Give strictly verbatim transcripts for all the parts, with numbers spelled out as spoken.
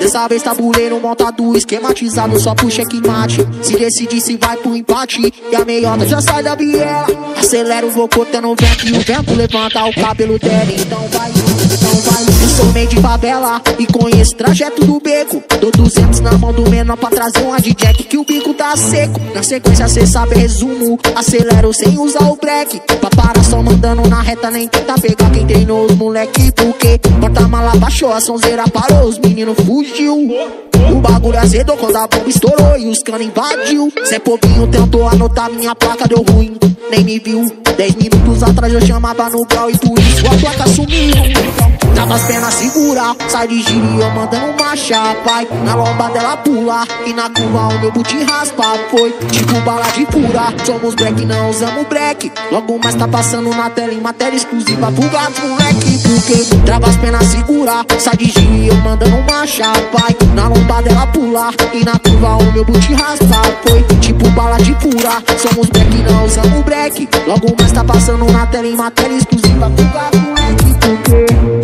Dessa vez tabuleiro montado, esquematizado, só pro checkmate. Se decidir se vai pro empate, e a meiota já sai da biela. Acelera o vocô, no vento e o vento levanta o cabelo dela. Então vai, então vai. Eu sou meio de favela e conheço trajeto do beco. Dou duzentos na mão do menor pra trazer uma de Jack que o bico tá seco. Na sequência cê sabe resumo, acelero sem usar o break. Pra parar só mandando na reta, nem tenta pegar quem treinou os moleque. Porque porta-mala baixou, a sonzeira parou, os meninos fugiu. O bagulho azedou quando a bomba estourou e os cano invadiu. Zé Povinho tentou anotar minha placa, deu ruim, nem me viu. Dez minutos atrás eu chamava no grau e por isso a placa sumiu. Tava as pernas segurar, sai de giro eu mandando uma chapa. Na lomba dela pula e na curva o meu boot raspa. Foi tipo bala de fura, somos black, não usamos break. Logo mais tá passando na tela em matéria exclusiva pro gato moleque. Porque trava as pernas segurar, sai de giro eu mandando uma chapa. Na lomba dela pula e na curva o meu boot raspa. Foi tipo bala de fura, somos black, não usamos break. Logo mais tá passando na tela em matéria exclusiva pro gato moleque. Porque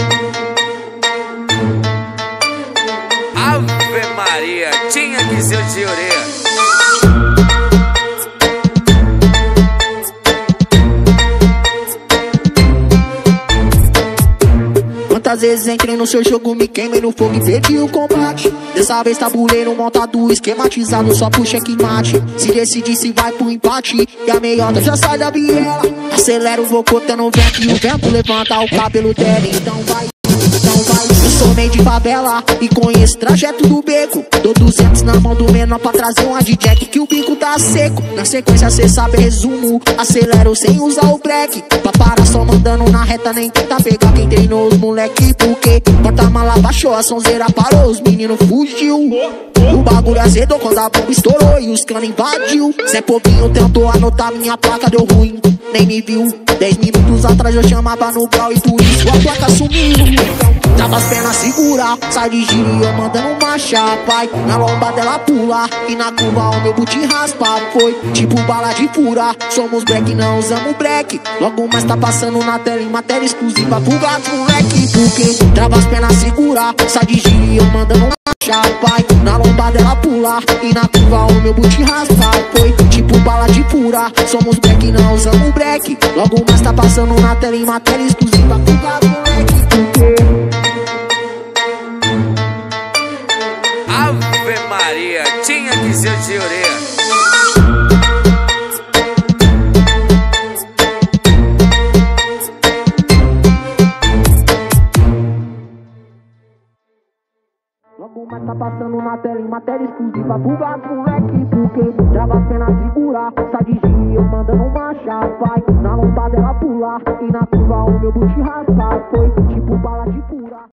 Ave Maria, tinha que ser o Tiorê. Quantas vezes entrei no seu jogo, me queimei no fogo e perdi o combate. Dessa vez tabuleiro montado, esquematizado, só pro checkmate. Se decidir se vai pro empate, e a meiota já sai da biela. Acelera o vocô, no vento e o vento levanta o cabelo dela. Então vai, então vai. Eu sou meio de favela e conheço trajeto do beco. Dou duzentos na mão do menor pra trazer uma de Jack que o bico tá seco. Na sequência cê sabe resumo, acelero sem usar o break. Pra parar só mandando na reta, nem tenta pegar quem treinou os moleque. Porque porta-mala baixou, a sonzeira parou, os meninos fugiu. O bagulho azedou quando a bomba estourou e os cano invadiu. Zé Povinho tentou anotar minha placa, deu ruim, nem me viu. Dez minutos atrás eu chamava no grau e por isso a placa sumiu. Tava as pernas segurar, sai de giro eu mandando uma chapa. Na lomba dela pula e na curva o meu boot raspa. Foi tipo bala de fura, somos black, não usamos break. Logo mais tá passando na tela em matéria exclusiva pro gato moleque. Porque trava as pernas segurar, sai de giro eu mandando uma chapa. Na lomba dela pula e na curva o meu boot raspa. Foi tipo bala de fura, somos black, não usamos break. Logo mais tá passando na tela em matéria exclusiva pro gato moleque. Porque Ave Maria, tinha que ser o Tiorê. logo mais tá passando na tela em matéria exclusiva pro gato moleque. Porque trava as pernas segurar, sai de giro eu mandando uma chapa. Na lomba dela pula e na curva o meu boot raspa. Foi tipo bala de fura.